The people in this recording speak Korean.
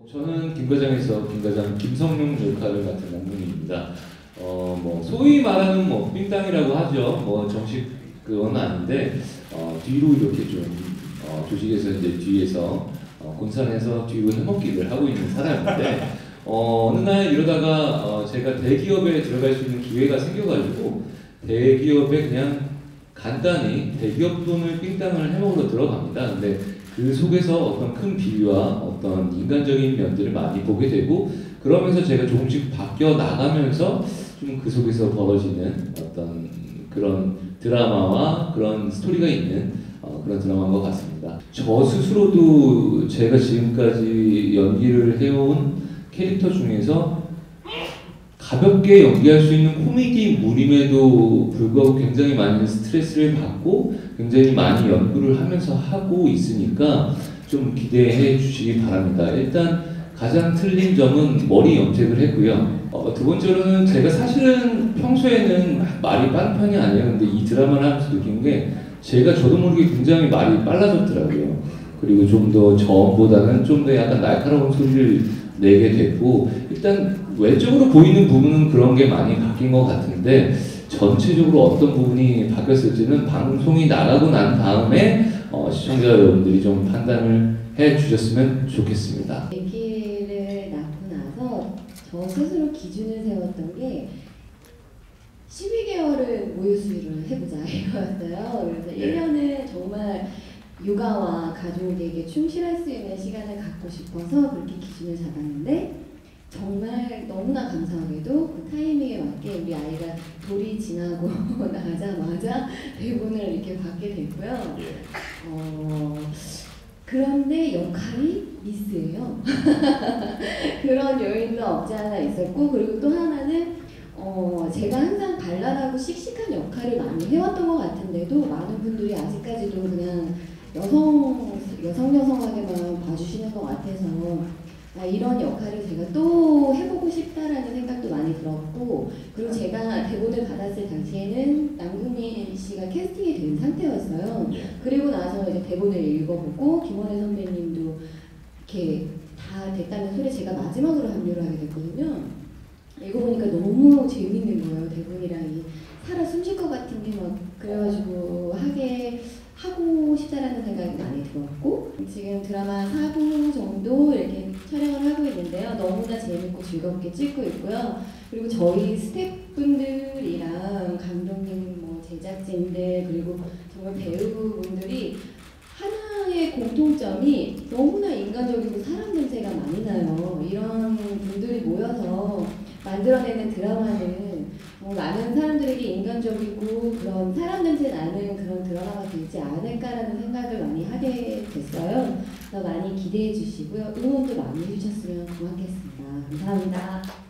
저는 김과장에서 김과장 김성룡 역할을 맡은 남궁입니다. 뭐 소위 말하는 뭐 삥땅이라고 하죠. 뭐 정식 그건 아닌데 뒤로 이렇게 좀 조직에서 이제 뒤에서 본산에서 뒤로 해먹기를 하고 있는 사람인데 어느 날 이러다가 제가 대기업에 들어갈 수 있는 기회가 생겨가지고 대기업에 그냥 간단히 대기업 돈을 삥땅을 해먹으러 들어갑니다. 근데 그 속에서 어떤 큰 비위와 어떤 인간적인 면들을 많이 보게 되고 그러면서 제가 조금씩 바뀌어 나가면서 좀 그 속에서 벌어지는 어떤 그런 드라마와 그런 스토리가 있는 그런 드라마인 것 같습니다. 저 스스로도 제가 지금까지 연기를 해온 캐릭터 중에서 가볍게 연기할 수 있는 코미디물임에도 불구하고 굉장히 많은 스트레스를 받고 굉장히 많이 연구를 하면서 하고 있으니까 좀 기대해 주시기 바랍니다. 일단 가장 틀린 점은 머리 염색을 했고요. 두 번째로는 제가 사실은 평소에는 말이 빠른 편이 아니에요. 근데 이 드라마를 하면서 느낀 게 저도 모르게 굉장히 말이 빨라졌더라고요. 그리고 좀 더 저음보다는 좀 더 약간 날카로운 소리를 내게 됐고 일단 외적으로 보이는 부분은 그런 게 많이 바뀐 것 같은데 전체적으로 어떤 부분이 바뀌었을지는 방송이 나가고 난 다음에 시청자 여러분들이 좀 판단을 해 주셨으면 좋겠습니다. 아기를 낳고 나서 저 스스로 기준을 세웠던 게 12개월을 모유수유를 해보자 이거였어요. 그래서 1년은 정말 육아와 가족에게 충실할 수 있는 시간을 갖고 싶어서 그렇게 기준을 잡았는데 정말 너무나 감사하게도 그 타이밍에 맞게 우리 아이가 돌이 지나고 나자마자 대본을 이렇게 받게 됐고요. 그런데 역할이 미스예요. 그런 요인도 없지 않아 있었고 그리고 또 하나는 제가 항상 발랄하고 씩씩한 역할을 많이 해왔던 것 같은데도 많은 분들이 아직까지도 그냥 여성하게만 봐주시는 것 같아서 이런 역할을 제가 또 해보고 싶다라는 생각도 많이 들었고 그리고 제가 대본을 받았을 당시에는 남궁민 씨가 캐스팅이 된 상태였어요. 그리고 나서 이제 대본을 읽어보고 김원혜 선배님도 이렇게 다 됐다는 소리 제가 마지막으로 합류를 하게 됐거든요. 읽어보니까 너무 재밌는 거예요. 대본이랑 살아 숨쉴 것 같은 게 막 그래가지고 하고 싶다라는 생각이 많이 들었고 지금 드라마 4부 정도 이렇게 촬영을 하고 있는데요. 너무나 재밌고 즐겁게 찍고 있고요. 그리고 저희 스태프분들이랑 감독님, 뭐 제작진들 그리고 정말 배우분들이 하나의 공통점이 너무나 인간적이고 사람 냄새가 많이 나요. 이런 분들이 모여서 만들어내는 드라마는 많은 사람들에게 인간적이고 그런 사람 냄새 나는 그런 드라마가 되지 않을까라는 생각을 많이 하게 됐어요. 그래서 많이 기대해 주시고요. 응원도 많이 해주셨으면 고맙겠습니다. 감사합니다.